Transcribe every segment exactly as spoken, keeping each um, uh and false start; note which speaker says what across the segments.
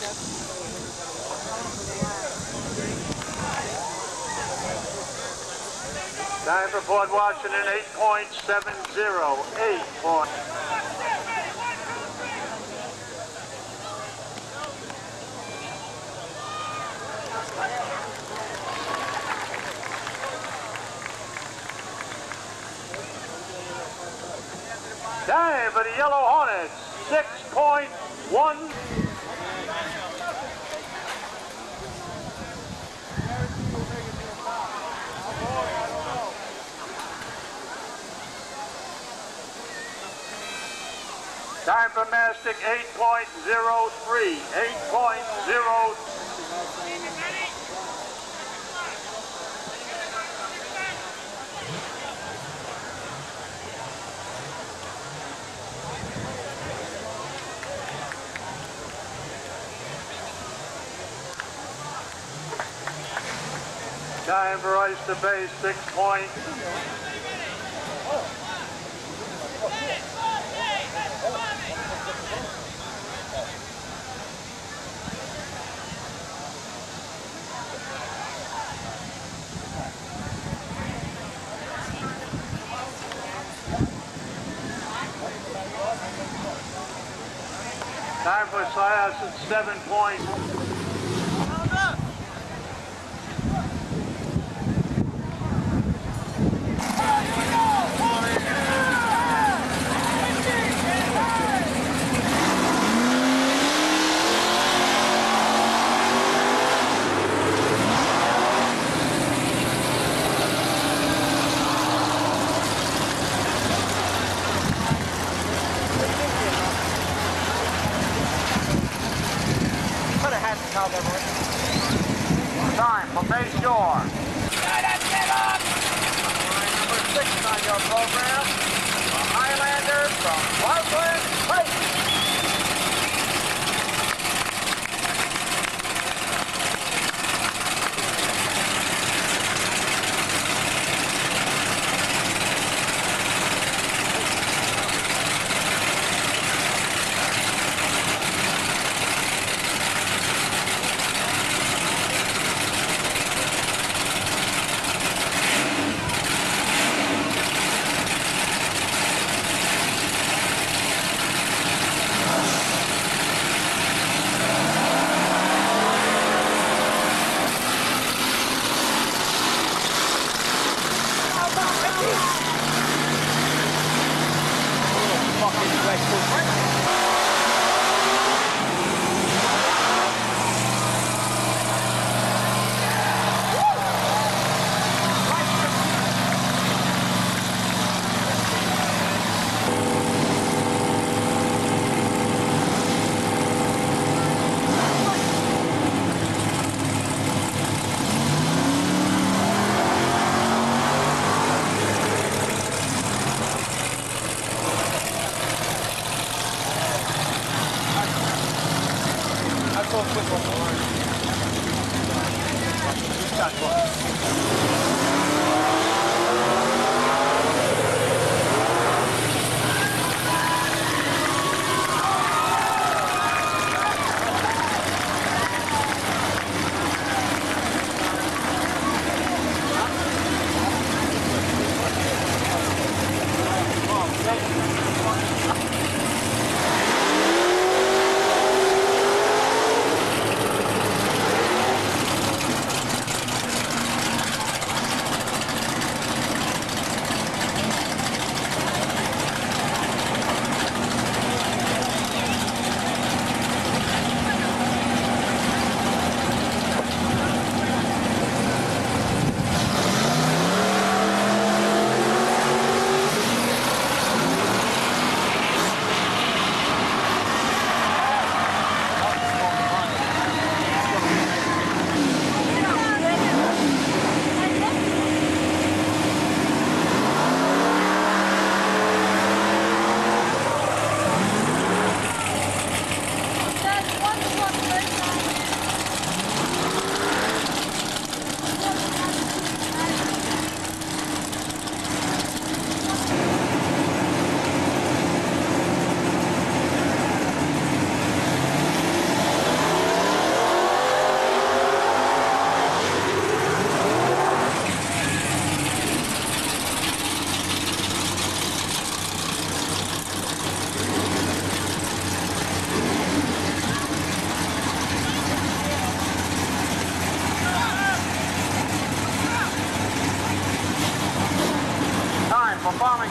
Speaker 1: Time for Port Washington, eight point seven zero. eight point. Time for the Yellow Hornets, six point one. Time for Mastic, eight point zero three. eight point zero. Time for Ice to Base, six point. Time for Sias at seven point. Time for Bayshore. Number six on your program, the Highlanders from Parkland Place.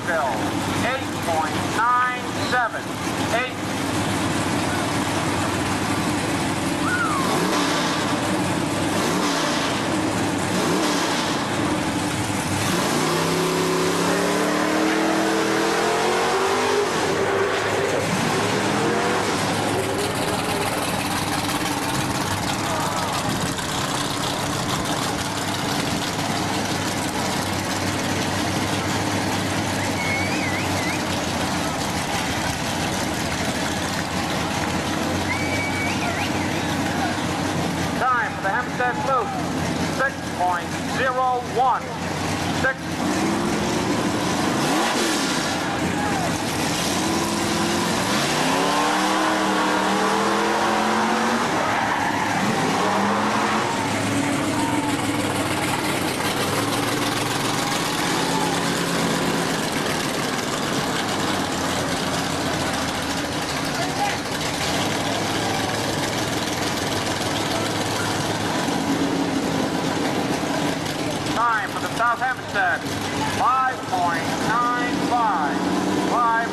Speaker 1: Marshall, eight point nine seven eight. Loop, six point zero one six. Time for the South Hempstead, five point nine five five.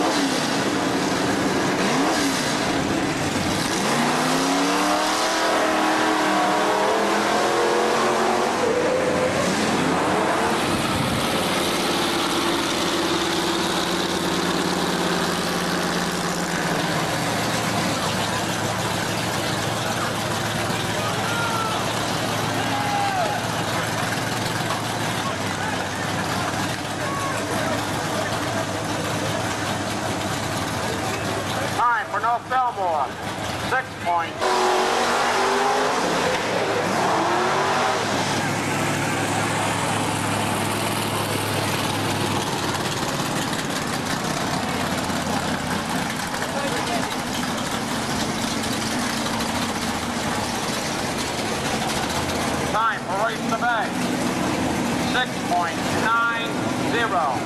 Speaker 1: For North Belmore, six point. Time for Race the Bay, six point nine zero.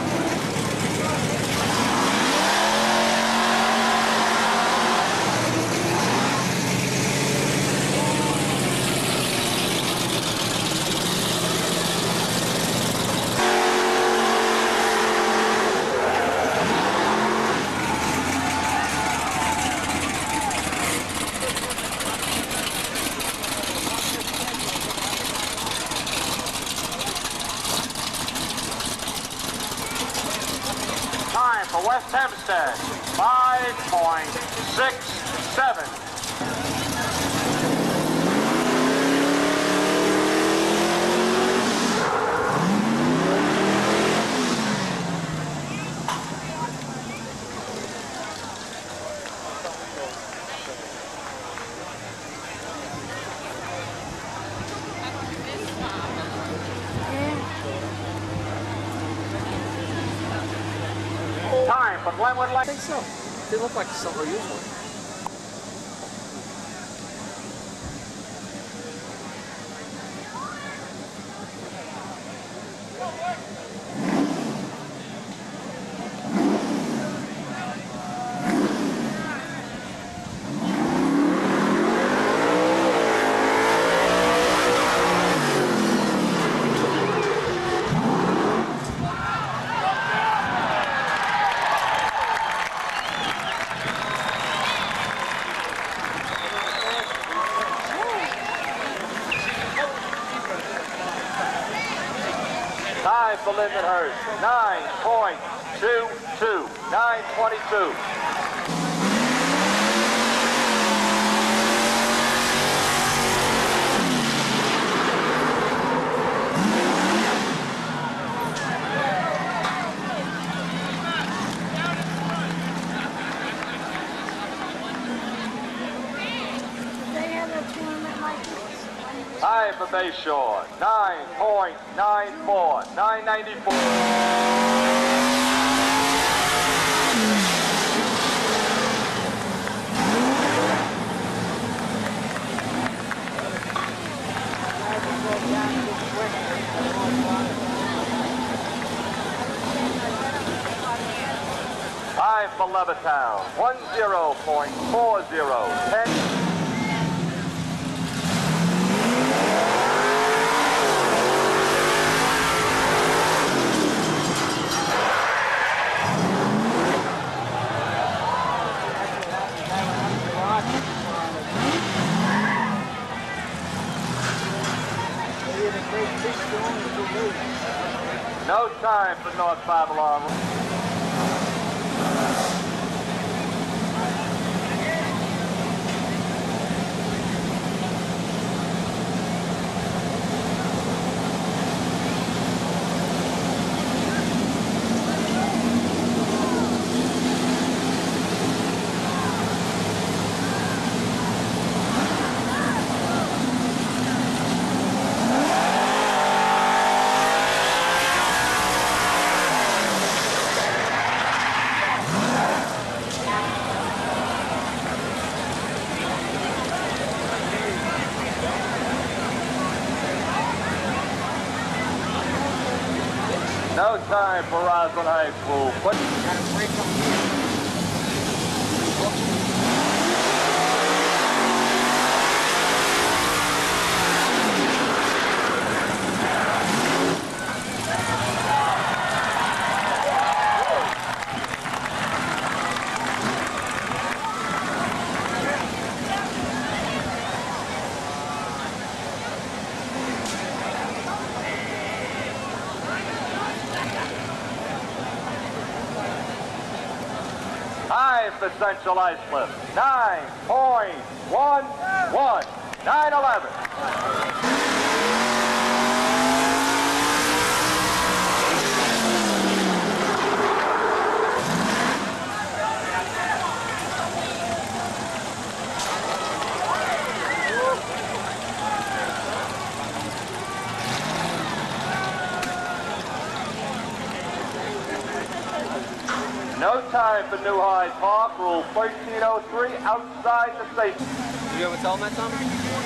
Speaker 1: Time for West Hempstead, five point six seven. Time for Glenwood Lake.
Speaker 2: I think so. They look like silver usually.
Speaker 1: Time for Lindenhurst, nine point two two, nine twenty-two.
Speaker 3: They have a tournament like this.
Speaker 1: Time for Bayshore, nine point nine four, nine ninety-four. Time for Levittown, one zero point four zero, ten. No time for North Babylon. No time for Roslyn High School. Put High for Central Islip, nine point one one, nine eleven. No time for New Hyde Park, rule thirteen oh three, outside the station.
Speaker 2: Did you ever tell them that, Tom?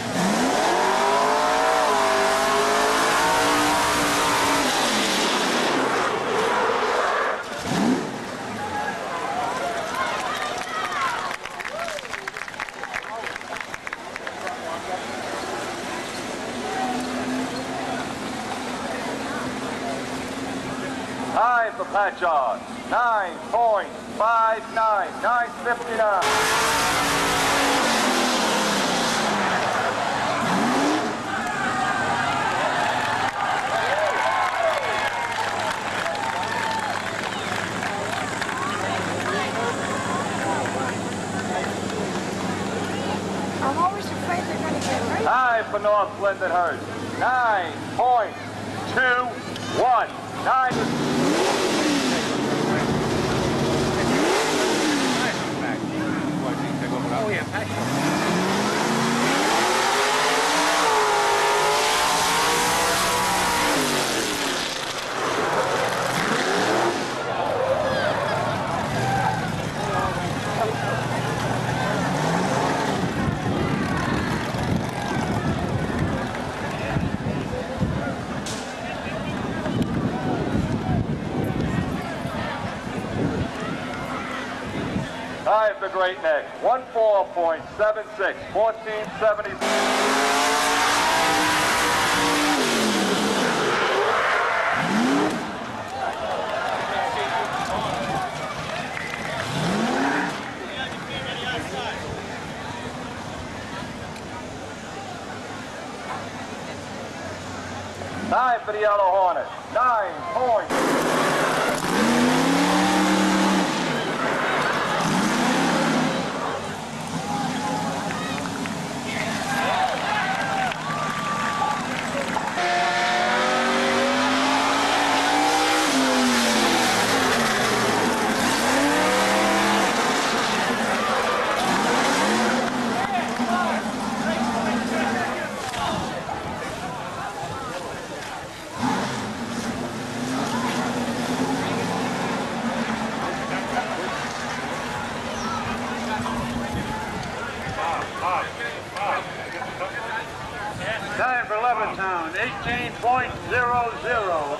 Speaker 1: High for Patchard, nine point five nine, nine fifty-nine.
Speaker 3: I'm always afraid they're going to get right.
Speaker 1: High for North Lindenhurst, nine point two one, nine.
Speaker 2: Oh, yeah, passion.
Speaker 1: High for Great Neck, one four point seven six, fourteen seventy. High for the Yellow Hornet, nine point. Time for Levittown, eighteen point zero zero.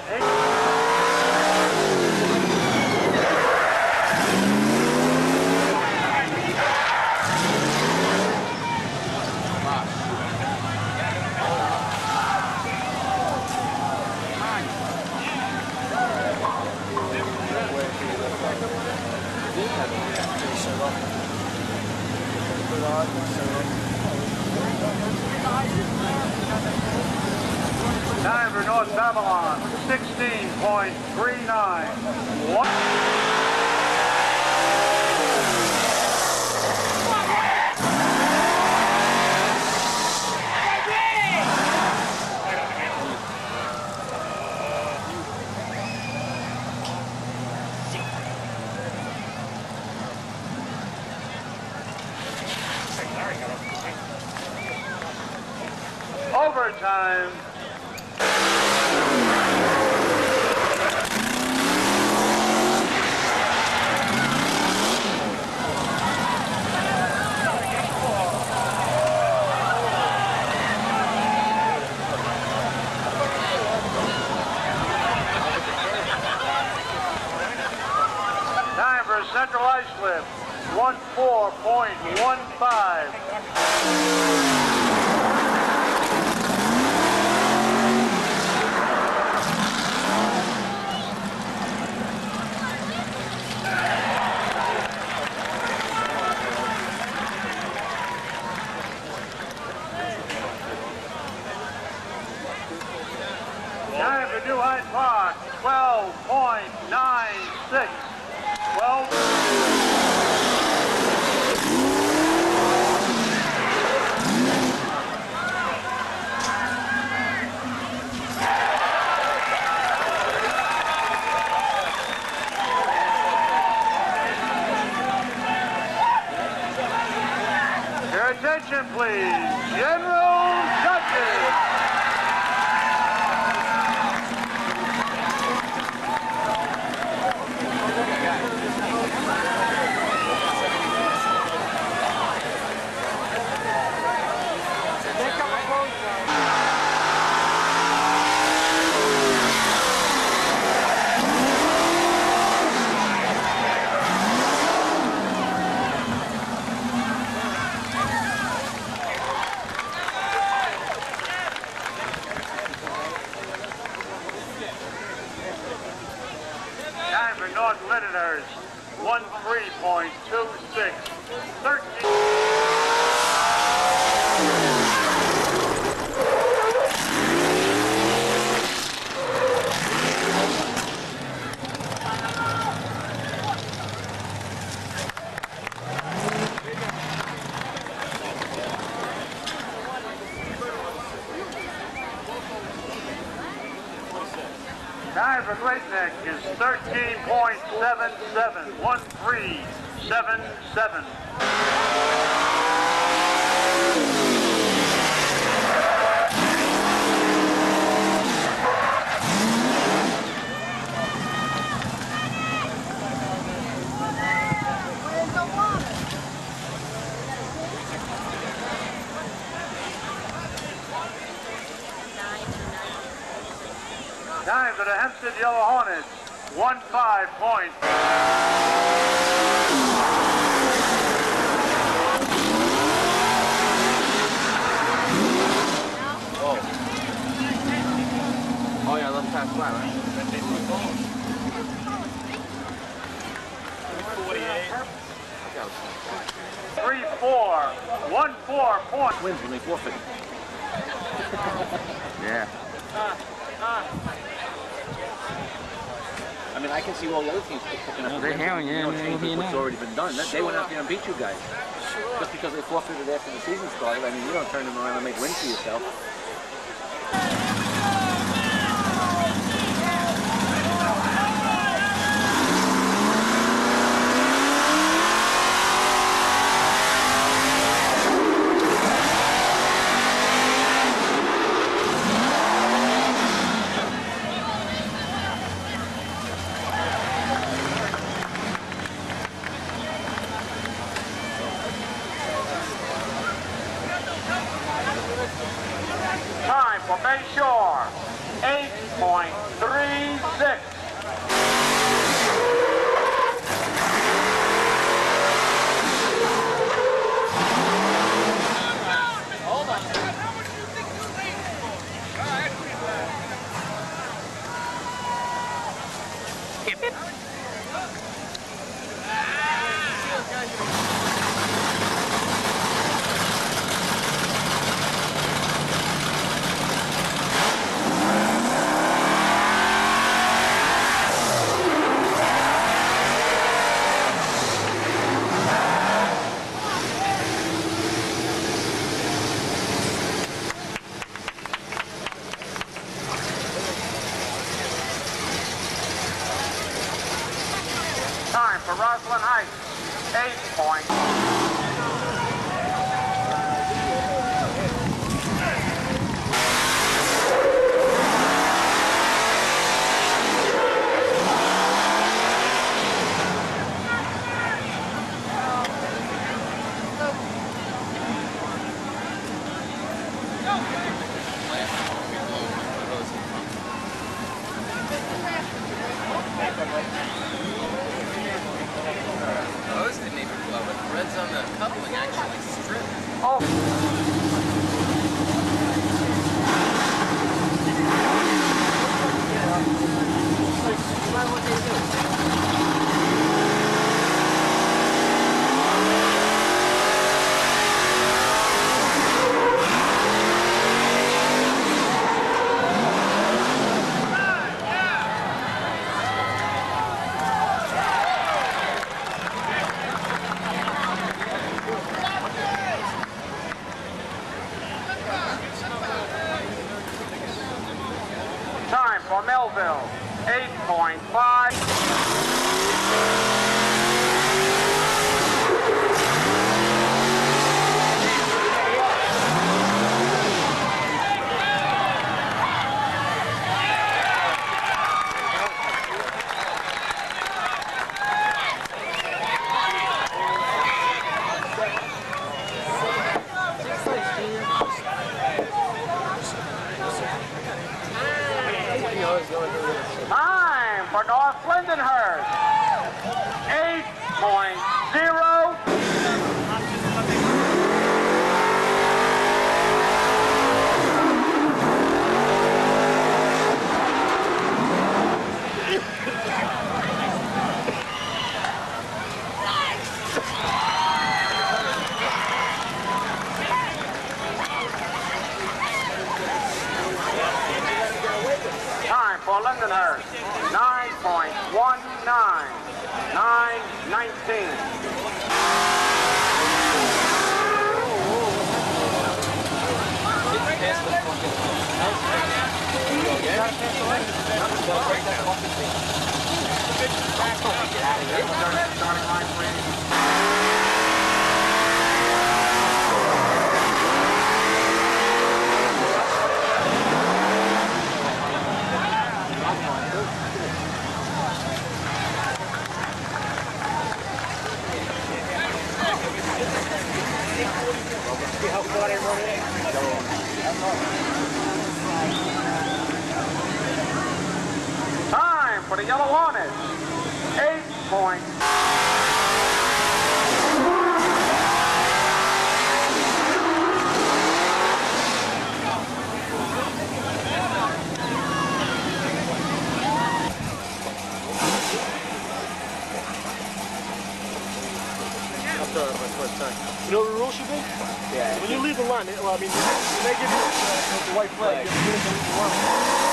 Speaker 1: Time for North South. Babylon, sixteen point three nine. Overtime. Time for a central ice lift, one four point one five. Time for New Hyde Park, twelve point nine six. twelve. Your attention, please. General Judges. Time for North Londoners, one three point two six. thirteen. Time for Great Neck is thirteen point seven seven, one three seven seven. Time for the Hempstead Yellow Hornets, one five point.
Speaker 2: Oh. Oh yeah, let's pass by, right?
Speaker 1: Three four, one four point.
Speaker 2: Wins when they forfeit. Yeah.
Speaker 1: Uh, uh.
Speaker 2: I mean, I can see all the other teams picking up.
Speaker 4: No, they're hailing you,
Speaker 2: know,
Speaker 4: and
Speaker 2: change
Speaker 4: you
Speaker 2: what's
Speaker 4: know.
Speaker 2: already been done. They went out there and beat you guys. Just because they forfeited after the season started, I mean, you don't turn them around and make wins for yourself.
Speaker 1: Time for Bayshore, eight point three six.
Speaker 3: Hold on.
Speaker 4: Skip it.
Speaker 1: Northland Heights, eight points.
Speaker 4: Olsen didn't even blow, but the threads on the coupling actually stripped.
Speaker 1: Oh. Time for Melville, eight point five. Time for North Lindenhurst, eight point zero. Time for Lindenhurst, nine point one nine, nine nineteen. Starting line, please. See how far they run in? Time for the Yellow Hornets, eight points.
Speaker 5: You know what the rule should be?
Speaker 2: Yeah.
Speaker 5: When you leave the line, they, well, I mean, when they give you the, the white flag, you have to get into the line.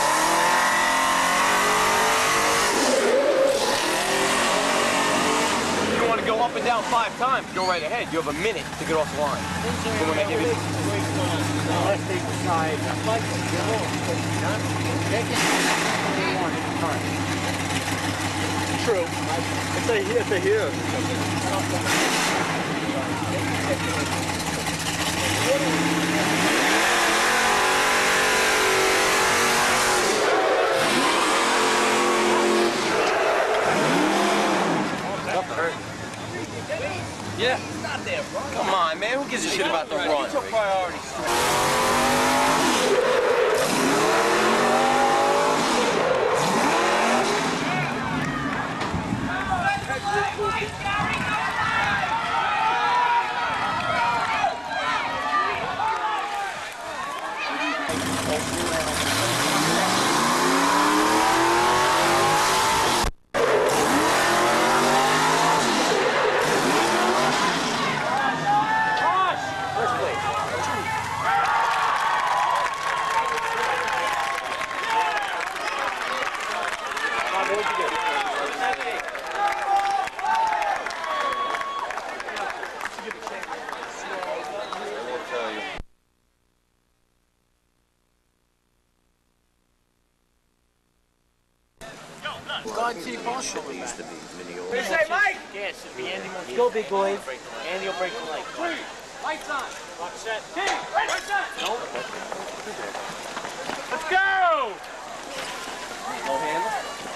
Speaker 4: You want to go up and down five times, go right ahead. You have a minute to get off the line. But when they give you...
Speaker 5: Unless they decide, like, you're wrong. They can do one at a time. True. If they, if they hear it.
Speaker 4: Yeah. Come on, man. Who gives a shit about the run? It's your priority. T Marshall used to be mini old.
Speaker 5: What say, Mike? Yes, it'll be Andy Montgomery. Go, big boys. Andy will break the leg. Three. Lights on. Lock set. King. Lights on. Nope. Let's go.
Speaker 2: No handle?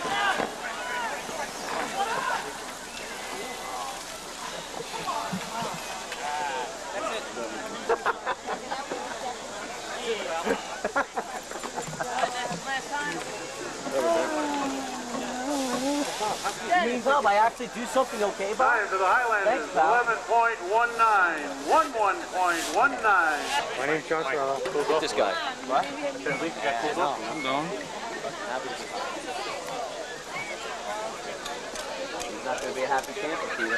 Speaker 5: Means up. I actually do something okay, but
Speaker 1: Time for the Highlanders, eleven point one nine. one one point one nine.
Speaker 6: My name's Johnson. I'll pull off.
Speaker 2: This guy. What?
Speaker 6: Yeah, no, I'm going.
Speaker 2: He's not going to be a happy camper, Peter.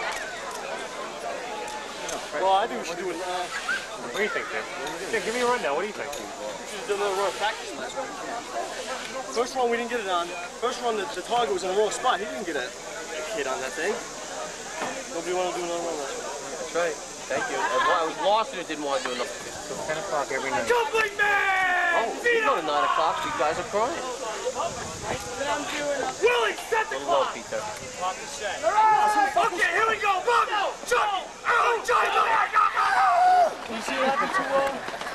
Speaker 5: well, I think we should do it. Uh,
Speaker 6: What do you think, Dick? Yeah, give me a rundown. What do you think?
Speaker 5: we should do another run of practice. First run, we didn't get it on. First run, the, the target was in the wrong spot. He didn't get a, a hit on that thing. Nobody want to do another run last one.
Speaker 4: That's right. Thank you. I was lost and didn't want to do enough.
Speaker 6: So ten o'clock every night.
Speaker 5: Complete man!
Speaker 4: Oh, you go to nine o'clock. You guys are crying.
Speaker 5: Willie, set the
Speaker 4: Low,
Speaker 5: clock!
Speaker 4: Peter.
Speaker 5: Clock is set. Okay, here we go. Boom! Chuck! Oh, Johnny! Can you see what happened to uh?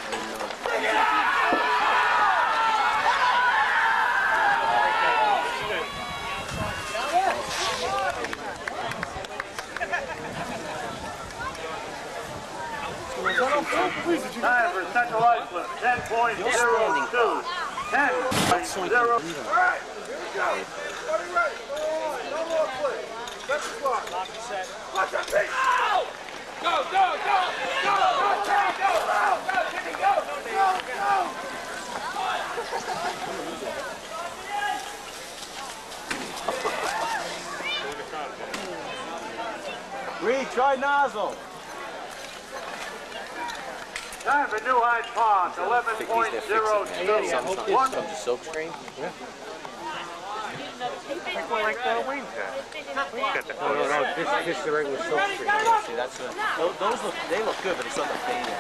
Speaker 1: Time for Central Iceland, ten point zero two. ten point zero.
Speaker 5: All right, here we go. Everybody ready? No more play. Set the clock. Clock is set. Watch that beat. Go, go, go, go, go, go, go, go, go, Jimmy, go, go, go.
Speaker 6: Reed, try nozzle.
Speaker 1: Time for New Hyde Park, eleven point zero two.
Speaker 4: Sometimes comes a silk screen.
Speaker 6: Like that Wayne got. No, no, no. This, this is the regular silk screen.
Speaker 2: See, that's a, those, those look, they look good, but it's not the fading.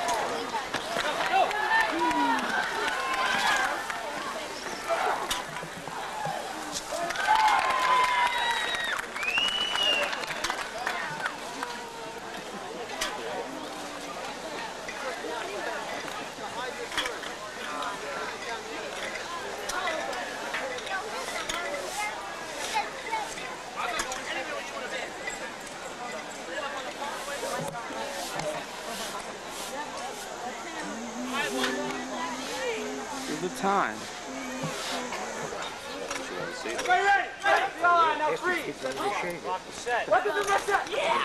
Speaker 6: The time.
Speaker 5: Ready, ready, ready. Now three. Clock is set. What did the rest set? Yeah.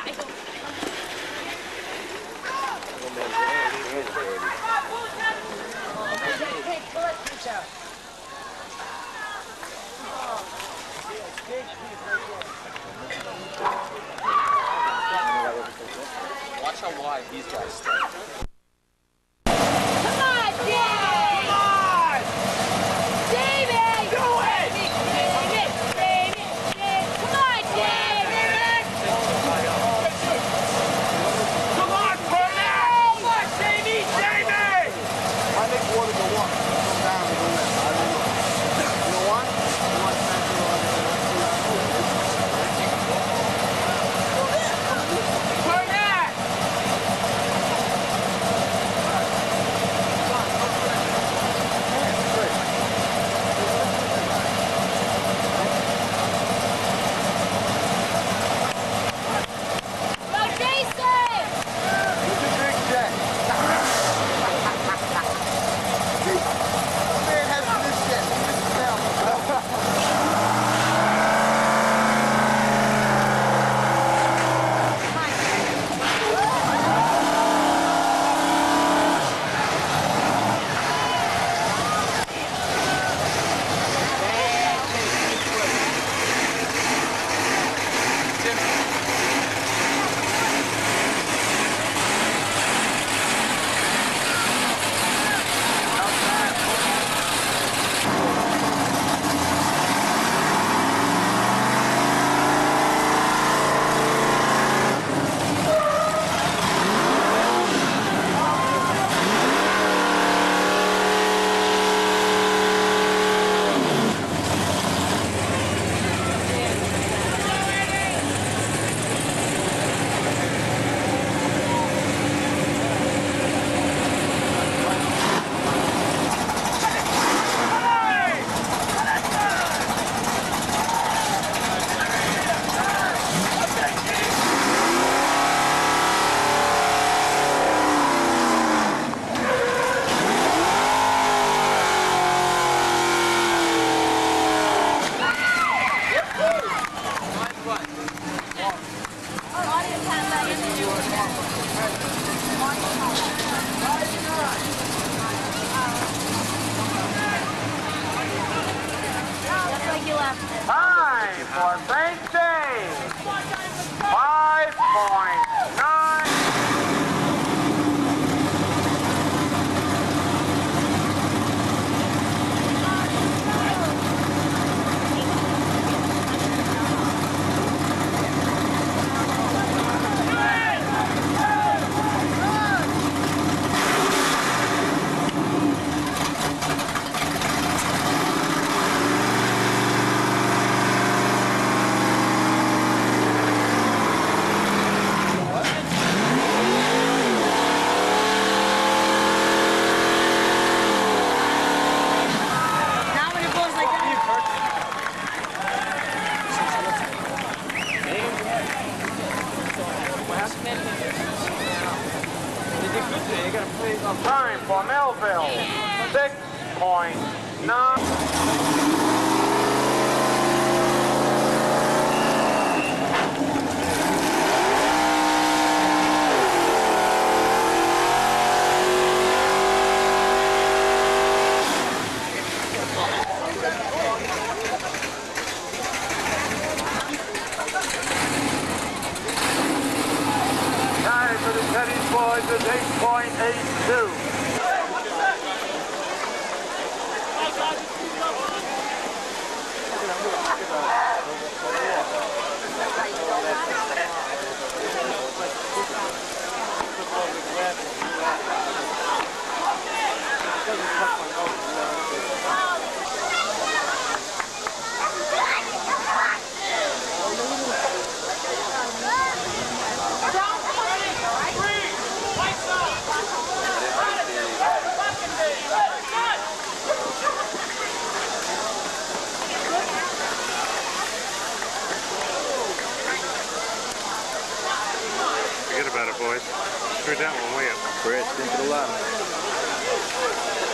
Speaker 3: Hey, pull it, push out.
Speaker 4: Watch how wide these guys stay.
Speaker 3: Come on, Dave! Come on! David! Do it! David! David! David! Come on, David!
Speaker 5: Come on, Purdy! Come on, Jamie! Jamie!
Speaker 1: for Saint James. five point nine. Time for Melville, six point nine. Time for the Teddy's boys is eight point eight two.
Speaker 6: Forget about it, boys. Screwed that one way up.
Speaker 2: Brad, think of the lot.